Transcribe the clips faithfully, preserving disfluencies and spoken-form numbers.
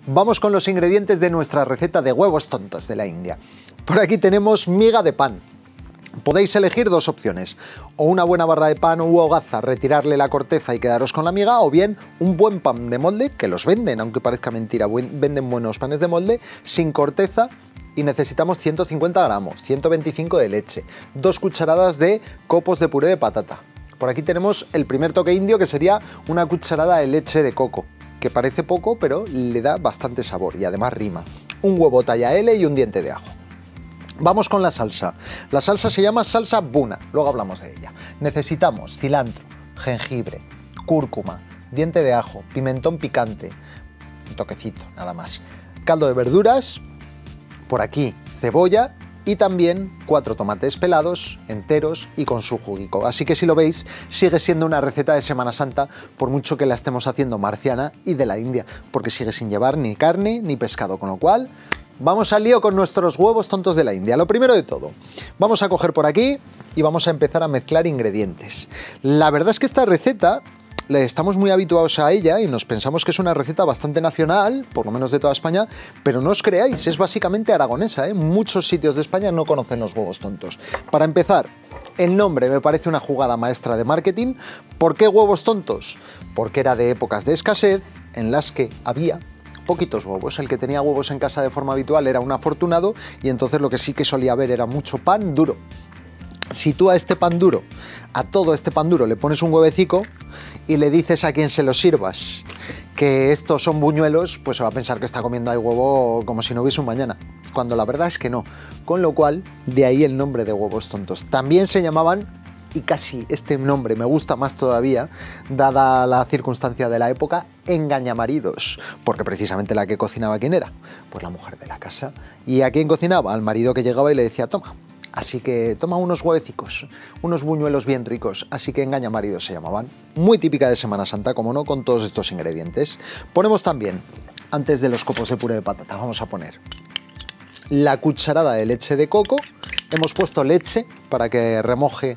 Vamos con los ingredientes de nuestra receta de huevos tontos de la India. Por aquí tenemos miga de pan. Podéis elegir dos opciones, o una buena barra de pan u hogaza, retirarle la corteza y quedaros con la miga, o bien un buen pan de molde, que los venden, aunque parezca mentira, venden buenos panes de molde, sin corteza, y necesitamos ciento cincuenta gramos, ciento veinticinco de leche, dos cucharadas de copos de puré de patata. Por aquí tenemos el primer toque indio, que sería una cucharada de leche de coco, que parece poco, pero le da bastante sabor y además rima. Un huevo talla ele y un diente de ajo. Vamos con la salsa. La salsa se llama salsa buna, luego hablamos de ella. Necesitamos cilantro, jengibre, cúrcuma, diente de ajo, pimentón picante, un toquecito, nada más. Caldo de verduras, por aquí cebolla y también cuatro tomates pelados, enteros y con su juguico. Así que si lo veis, sigue siendo una receta de Semana Santa, por mucho que la estemos haciendo marciana y de la India, porque sigue sin llevar ni carne ni pescado, con lo cual vamos al lío con nuestros huevos tontos de la India. Lo primero de todo, vamos a coger por aquí y vamos a empezar a mezclar ingredientes. La verdad es que esta receta estamos muy habituados a ella y nos pensamos que es una receta bastante nacional, por lo menos de toda España, pero no os creáis, es básicamente aragonesa, ¿eh? Muchos sitios de España no conocen los huevos tontos. Para empezar, el nombre me parece una jugada maestra de marketing. ¿Por qué huevos tontos? Porque era de épocas de escasez en las que había poquitos huevos. El que tenía huevos en casa de forma habitual era un afortunado y entonces lo que sí que solía haber era mucho pan duro. Si tú a este pan duro, a todo este pan duro le pones un huevecico y le dices a quien se lo sirvas que estos son buñuelos, pues se va a pensar que está comiendo ahí huevo como si no hubiese un mañana, cuando la verdad es que no. Con lo cual, de ahí el nombre de huevos tontos. También se llamaban, y casi este nombre me gusta más todavía, dada la circunstancia de la época, engañamaridos, porque precisamente la que cocinaba, ¿quién era? Pues la mujer de la casa. ¿Y a quién cocinaba? Al marido que llegaba y le decía, toma, así que toma unos huevecicos, unos buñuelos bien ricos, así que engañamaridos se llamaban. Muy típica de Semana Santa, como no, con todos estos ingredientes. Ponemos también, antes de los copos de puré de patata, vamos a poner la cucharada de leche de coco. Hemos puesto leche para que remoje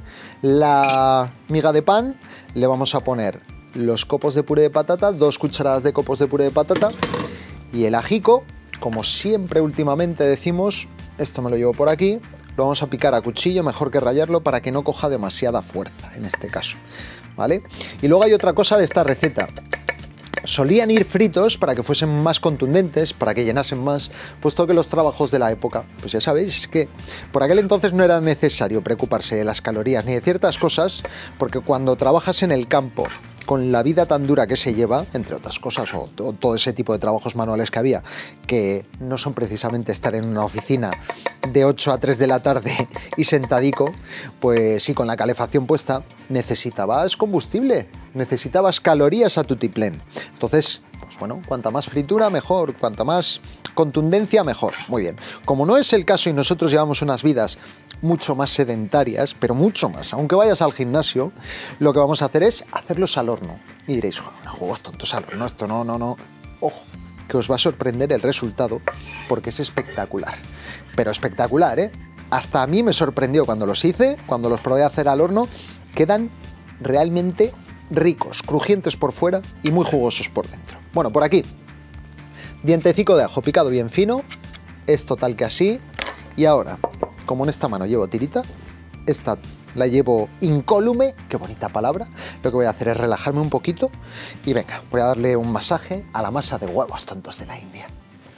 la miga de pan. Le vamos a poner los copos de puré de patata, dos cucharadas de copos de puré de patata y el ajico. Como siempre últimamente decimos, esto me lo llevo por aquí, lo vamos a picar a cuchillo, mejor que rallarlo para que no coja demasiada fuerza en este caso, ¿vale? Y luego hay otra cosa de esta receta. Solían ir fritos para que fuesen más contundentes, para que llenasen más, puesto que los trabajos de la época, pues ya sabéis que por aquel entonces no era necesario preocuparse de las calorías ni de ciertas cosas, porque cuando trabajas en el campo, con la vida tan dura que se lleva, entre otras cosas, o todo ese tipo de trabajos manuales que había, que no son precisamente estar en una oficina de ocho a tres de la tarde y sentadico, pues sí, con la calefacción puesta, necesitabas combustible, necesitabas calorías a tutiplén. Entonces, pues bueno, cuanta más fritura, mejor, cuanta más contundencia, mejor. Muy bien. Como no es el caso y nosotros llevamos unas vidas mucho más sedentarias, pero mucho más, aunque vayas al gimnasio, lo que vamos a hacer es hacerlos al horno. Y diréis, juegos tontos al horno, esto no, no, no. Ojo, que os va a sorprender el resultado, porque es espectacular. Pero espectacular, ¿eh? Hasta a mí me sorprendió cuando los hice, cuando los probé a hacer al horno, quedan realmente ricos, crujientes por fuera y muy jugosos por dentro. Bueno, por aquí, dientecico de ajo picado bien fino, es total que así. Y ahora, como en esta mano llevo tirita, esta la llevo incólume, qué bonita palabra, lo que voy a hacer es relajarme un poquito y venga, voy a darle un masaje a la masa de huevos tontos de la India.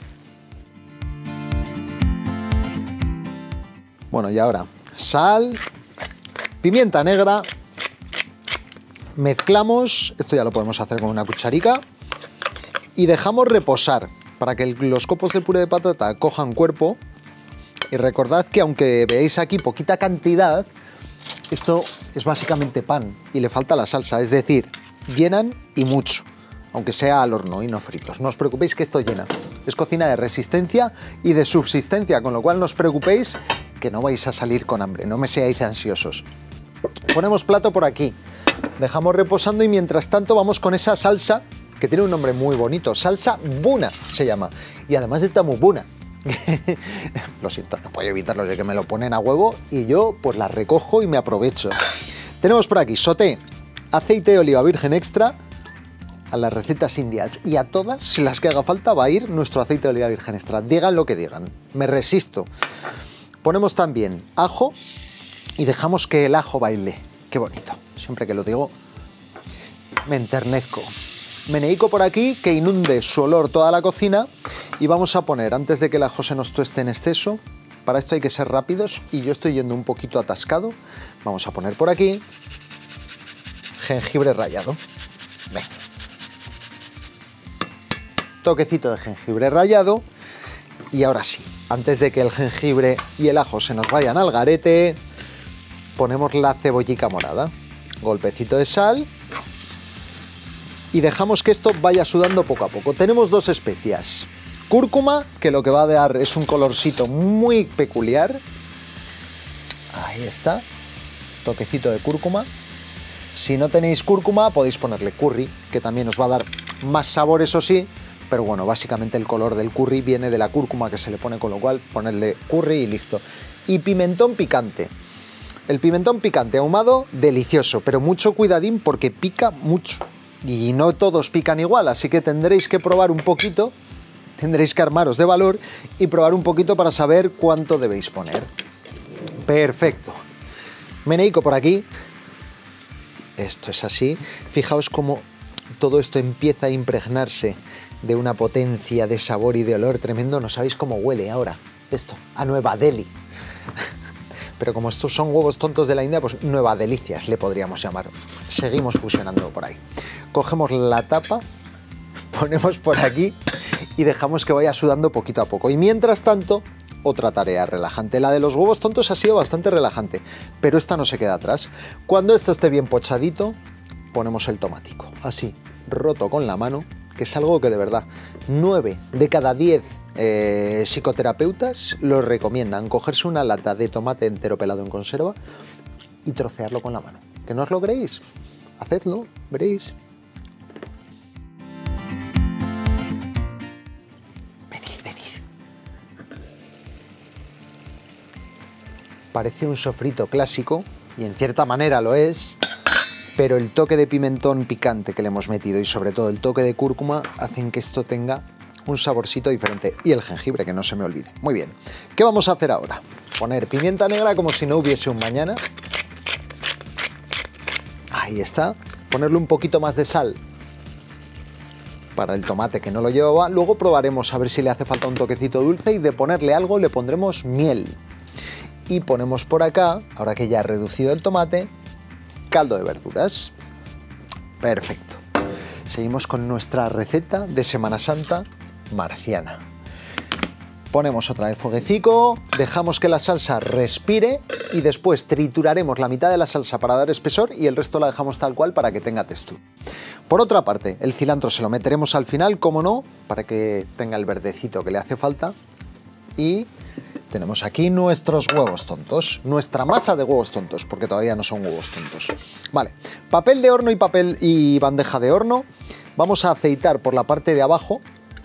Bueno, y ahora, sal, pimienta negra, mezclamos, esto ya lo podemos hacer con una cucharica, y dejamos reposar para que los copos de puré de patata cojan cuerpo. Y recordad que aunque veáis aquí poquita cantidad, esto es básicamente pan y le falta la salsa, es decir, llenan y mucho, aunque sea al horno y no fritos. No os preocupéis que esto llena, es cocina de resistencia y de subsistencia, con lo cual no os preocupéis que no vais a salir con hambre, no me seáis ansiosos. Ponemos plato por aquí, dejamos reposando y mientras tanto vamos con esa salsa que tiene un nombre muy bonito, salsa buna se llama, y además está muy buna. Lo siento, no puedo evitarlo, de que me lo ponen a huevo y yo pues la recojo y me aprovecho. Tenemos por aquí soté, aceite de oliva virgen extra, a las recetas indias y a todas las que haga falta va a ir nuestro aceite de oliva virgen extra. Digan lo que digan, me resisto. Ponemos también ajo y dejamos que el ajo baile. Qué bonito, siempre que lo digo me enternezco. Meneíco por aquí que inunde su olor toda la cocina y vamos a poner, antes de que el ajo se nos tueste en exceso, para esto hay que ser rápidos y yo estoy yendo un poquito atascado, vamos a poner por aquí jengibre rallado. Venga. Toquecito de jengibre rallado y ahora sí, antes de que el jengibre y el ajo se nos vayan al garete, ponemos la cebollica morada, golpecito de sal y dejamos que esto vaya sudando poco a poco. Tenemos dos especias, cúrcuma, que lo que va a dar es un colorcito muy peculiar, ahí está, toquecito de cúrcuma. Si no tenéis cúrcuma podéis ponerle curry, que también os va a dar más sabor, eso sí, pero bueno, básicamente el color del curry viene de la cúrcuma que se le pone, con lo cual ponerle curry y listo. Y pimentón picante. El pimentón picante ahumado, delicioso, pero mucho cuidadín porque pica mucho. Y no todos pican igual, así que tendréis que probar un poquito, tendréis que armaros de valor y probar un poquito para saber cuánto debéis poner. Perfecto. Meneíco por aquí. Esto es así. Fijaos cómo todo esto empieza a impregnarse de una potencia de sabor y de olor tremendo. No sabéis cómo huele ahora esto, a Nueva Delhi. Pero como estos son huevos tontos de la India, pues Nueva Delicias le podríamos llamar. Seguimos fusionando por ahí. Cogemos la tapa, ponemos por aquí y dejamos que vaya sudando poquito a poco. Y mientras tanto, otra tarea relajante. La de los huevos tontos ha sido bastante relajante, pero esta no se queda atrás. Cuando esto esté bien pochadito, ponemos el tomático, así, roto con la mano, que es algo que de verdad nueve de cada diez eh, psicoterapeutas lo recomiendan, cogerse una lata de tomate entero pelado en conserva y trocearlo con la mano. ¿Que no os lo creéis? Hacedlo, veréis. Venid, venid. Parece un sofrito clásico, y en cierta manera lo es, pero el toque de pimentón picante que le hemos metido y sobre todo el toque de cúrcuma hacen que esto tenga un saborcito diferente. Y el jengibre, que no se me olvide. Muy bien, ¿qué vamos a hacer ahora? Poner pimienta negra como si no hubiese un mañana. Ahí está. Ponerle un poquito más de sal para el tomate que no lo llevaba. Luego probaremos a ver si le hace falta un toquecito dulce y de ponerle algo le pondremos miel. Y ponemos por acá, ahora que ya ha reducido el tomate, caldo de verduras. Perfecto. Seguimos con nuestra receta de Semana Santa marciana. Ponemos otra vez fueguecico, dejamos que la salsa respire y después trituraremos la mitad de la salsa para dar espesor y el resto la dejamos tal cual para que tenga textura. Por otra parte, el cilantro se lo meteremos al final, como no, para que tenga el verdecito que le hace falta. Y tenemos aquí nuestros huevos tontos, nuestra masa de huevos tontos, porque todavía no son huevos tontos. Vale, papel de horno y papel y bandeja de horno. Vamos a aceitar por la parte de abajo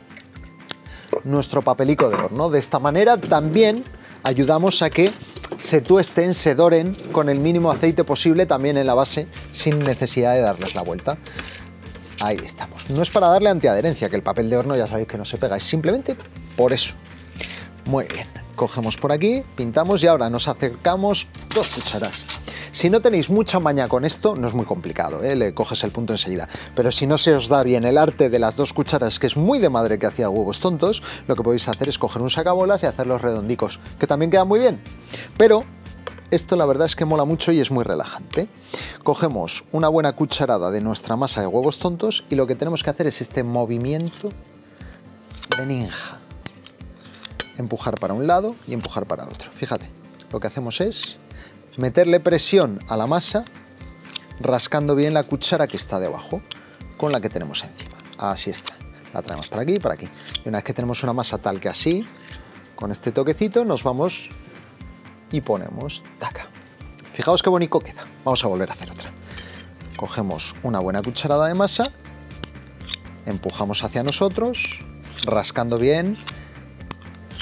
nuestro papelico de horno. De esta manera también ayudamos a que se tuesten, se doren con el mínimo aceite posible también en la base, sin necesidad de darles la vuelta. Ahí estamos. No es para darle antiadherencia, que el papel de horno ya sabéis que no se pega, es simplemente por eso. Muy bien, cogemos por aquí, pintamos y ahora nos acercamos dos cucharas. Si no tenéis mucha maña con esto, no es muy complicado, ¿eh? Le coges el punto enseguida. Pero si no se os da bien el arte de las dos cucharas, que es muy de madre que hacía huevos tontos, lo que podéis hacer es coger un sacabolas y hacerlos redondicos, que también quedan muy bien. Pero esto la verdad es que mola mucho y es muy relajante. Cogemos una buena cucharada de nuestra masa de huevos tontos y lo que tenemos que hacer es este movimiento de ninja. Empujar para un lado y empujar para otro. Fíjate, lo que hacemos es meterle presión a la masa, rascando bien la cuchara que está debajo, con la que tenemos encima. Así está. La traemos para aquí y para aquí. Y una vez que tenemos una masa tal que así, con este toquecito nos vamos y ponemos taca. Fijaos qué bonito queda. Vamos a volver a hacer otra. Cogemos una buena cucharada de masa, empujamos hacia nosotros, rascando bien,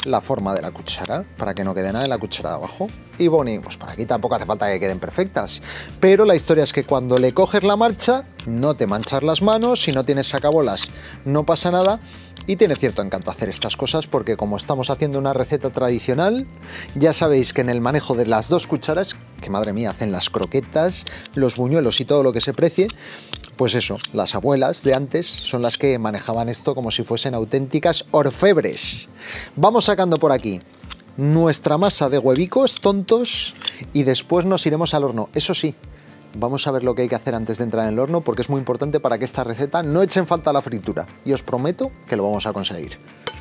la forma de la cuchara, para que no quede nada en la cuchara de abajo. Y bonimos, por aquí tampoco hace falta que queden perfectas, pero la historia es que cuando le coges la marcha, no te manchas las manos, si no tienes sacabolas no pasa nada, y tiene cierto encanto hacer estas cosas, porque como estamos haciendo una receta tradicional, ya sabéis que en el manejo de las dos cucharas, que madre mía, hacen las croquetas, los buñuelos y todo lo que se precie, pues eso, las abuelas de antes son las que manejaban esto como si fuesen auténticas orfebres. Vamos sacando por aquí nuestra masa de huevicos tontos y después nos iremos al horno. Eso sí, vamos a ver lo que hay que hacer antes de entrar en el horno, porque es muy importante para que esta receta no eche en falta la fritura, y os prometo que lo vamos a conseguir.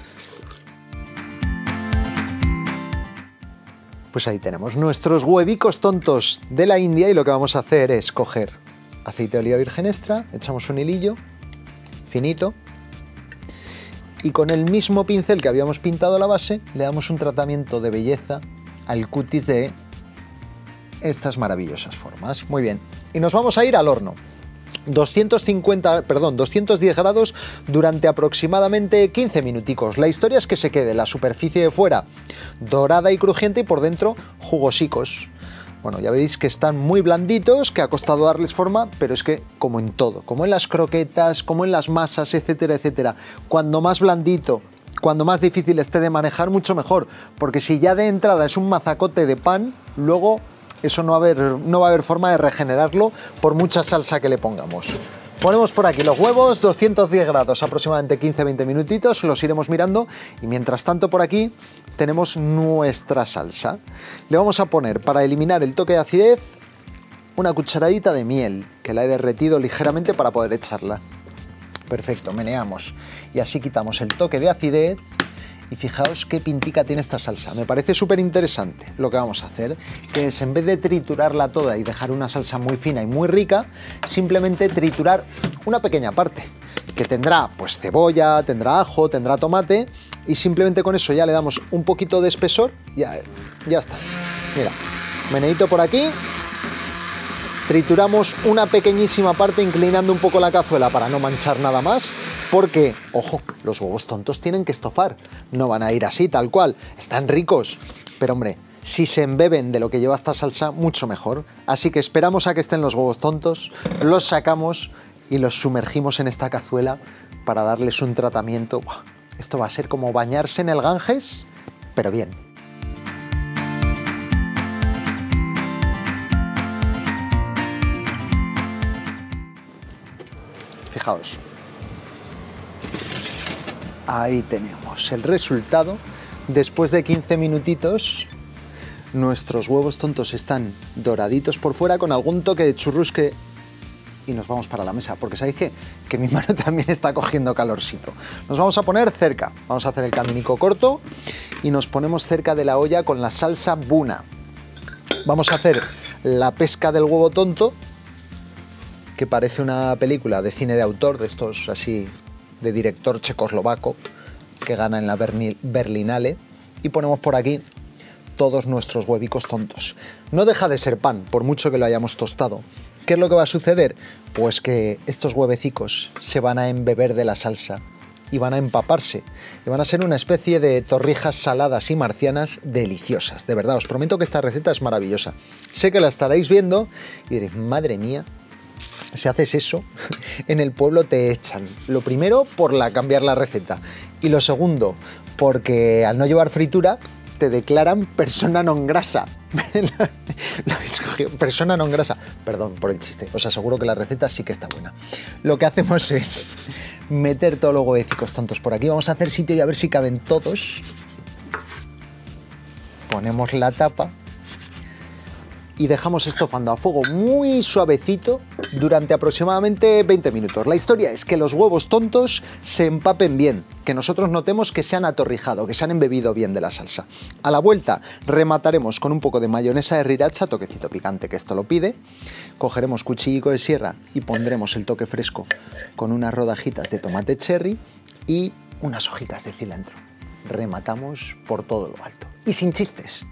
Pues ahí tenemos nuestros huevicos tontos de la India, y lo que vamos a hacer es coger aceite de oliva virgen extra, echamos un hilillo finito y con el mismo pincel que habíamos pintado la base le damos un tratamiento de belleza al cutis de estas maravillosas formas. Muy bien, y nos vamos a ir al horno. doscientos cincuenta, perdón, doscientos diez grados durante aproximadamente quince minuticos. La historia es que se quede la superficie de fuera dorada y crujiente y por dentro jugosicos. Bueno, ya veis que están muy blanditos, que ha costado darles forma, pero es que como en todo, como en las croquetas, como en las masas, etcétera, etcétera, cuando más blandito, cuando más difícil esté de manejar, mucho mejor, porque si ya de entrada es un mazacote de pan, luego eso no va a haber, no va a haber forma de regenerarlo por mucha salsa que le pongamos. Ponemos por aquí los huevos, doscientos diez grados, aproximadamente quince a veinte minutitos, los iremos mirando, y mientras tanto por aquí tenemos nuestra salsa. Le vamos a poner, para eliminar el toque de acidez, una cucharadita de miel, que la he derretido ligeramente para poder echarla. Perfecto, meneamos, y así quitamos el toque de acidez. Y fijaos qué pintica tiene esta salsa. Me parece súper interesante lo que vamos a hacer, que es, en vez de triturarla toda y dejar una salsa muy fina y muy rica, simplemente triturar una pequeña parte, que tendrá pues cebolla, tendrá ajo, tendrá tomate, y simplemente con eso ya le damos un poquito de espesor. Ya, ya está. Mira, meneíto por aquí. Trituramos una pequeñísima parte inclinando un poco la cazuela para no manchar nada más, porque, ojo, los huevos tontos tienen que estofar, no van a ir así tal cual, están ricos, pero hombre, si se embeben de lo que lleva esta salsa, mucho mejor. Así que esperamos a que estén los huevos tontos, los sacamos y los sumergimos en esta cazuela para darles un tratamiento. ¡Buah! Esto va a ser como bañarse en el Ganges, pero bien. Fijaos, ahí tenemos el resultado. Después de quince minutitos, nuestros huevos tontos están doraditos por fuera con algún toque de churrusque, y nos vamos para la mesa, porque sabéis que, que mi mano también está cogiendo calorcito. Nos vamos a poner cerca, vamos a hacer el caminico corto y nos ponemos cerca de la olla con la salsa Buna. Vamos a hacer la pesca del huevo tonto, que parece una película de cine de autor, de estos así, de director checoslovaco, que gana en la Berlinale, y ponemos por aquí todos nuestros huevicos tontos. No deja de ser pan, por mucho que lo hayamos tostado. ¿Qué es lo que va a suceder? Pues que estos huevecicos se van a embeber de la salsa y van a empaparse, y van a ser una especie de torrijas saladas y marcianas deliciosas. De verdad, os prometo que esta receta es maravillosa. Sé que la estaréis viendo y diréis, madre mía, si haces eso, en el pueblo te echan. Lo primero, por la, cambiar la receta. Y lo segundo, porque al no llevar fritura, te declaran persona non grasa. Lo habéis cogido, persona non grasa. Perdón por el chiste, os aseguro que la receta sí que está buena. Lo que hacemos es meter todos los huevecicos tontos por aquí. Vamos a hacer sitio y a ver si caben todos. Ponemos la tapa y dejamos estofando a fuego muy suavecito durante aproximadamente veinte minutos. La historia es que los huevos tontos se empapen bien, que nosotros notemos que se han atorrijado, que se han embebido bien de la salsa. A la vuelta remataremos con un poco de mayonesa de sriracha, toquecito picante que esto lo pide. Cogeremos cuchillico de sierra y pondremos el toque fresco con unas rodajitas de tomate cherry y unas hojitas de cilantro. Rematamos por todo lo alto. Y sin chistes.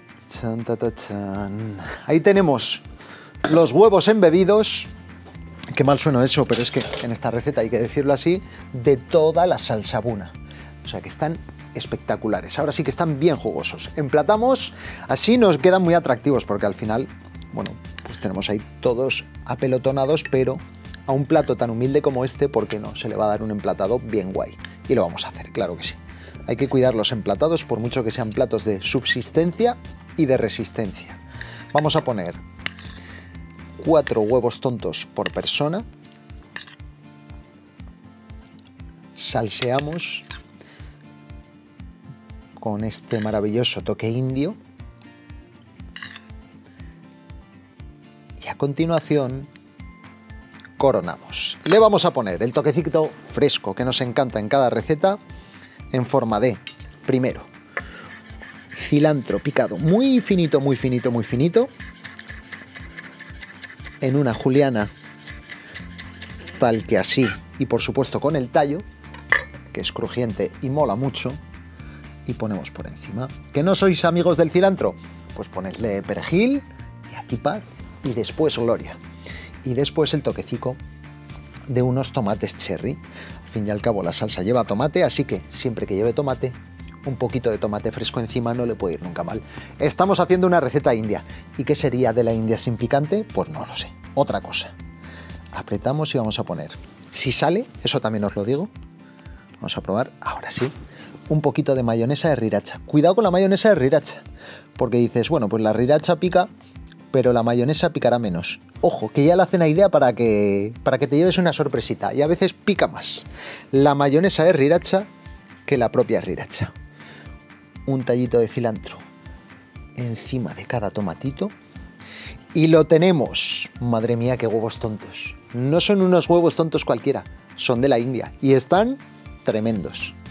Ahí tenemos los huevos embebidos, Qué mal suena eso, pero es que en esta receta, hay que decirlo así, de toda la salsa buna. O sea que están espectaculares. Ahora sí que están bien jugosos. Emplatamos, así nos quedan muy atractivos porque al final, bueno, pues tenemos ahí todos apelotonados, pero a un plato tan humilde como este, ¿por qué no? Se le va a dar un emplatado bien guay. Y lo vamos a hacer, claro que sí. Hay que cuidar los emplatados por mucho que sean platos de subsistencia y de resistencia. Vamos a poner cuatro huevos tontos por persona. Salseamos con este maravilloso toque indio. Y a continuación coronamos. Le vamos a poner el toquecito fresco que nos encanta en cada receta en forma de, primero, cilantro picado muy finito, muy finito, muy finito, en una juliana tal que así, y por supuesto con el tallo, que es crujiente y mola mucho, y ponemos por encima. ¿Que no sois amigos del cilantro? Pues ponedle perejil, y aquí paz, y después gloria. Y después el toquecico de unos tomates cherry. Al fin y al cabo la salsa lleva tomate, así que siempre que lleve tomate, un poquito de tomate fresco encima no le puede ir nunca mal. Estamos haciendo una receta india. ¿Y qué sería de la India sin picante? Pues no lo sé. Otra cosa. Apretamos y vamos a poner, si sale, eso también os lo digo, vamos a probar, ahora sí, un poquito de mayonesa de sriracha. Cuidado con la mayonesa de sriracha, porque dices, bueno, pues la sriracha pica, pero la mayonesa picará menos. Ojo, que ya la hacen a idea para que, para que te lleves una sorpresita, y a veces pica más la mayonesa de sriracha que la propia sriracha. Un tallito de cilantro encima de cada tomatito y lo tenemos. Madre mía, qué huevos tontos. No son unos huevos tontos cualquiera, son de la India y están tremendos.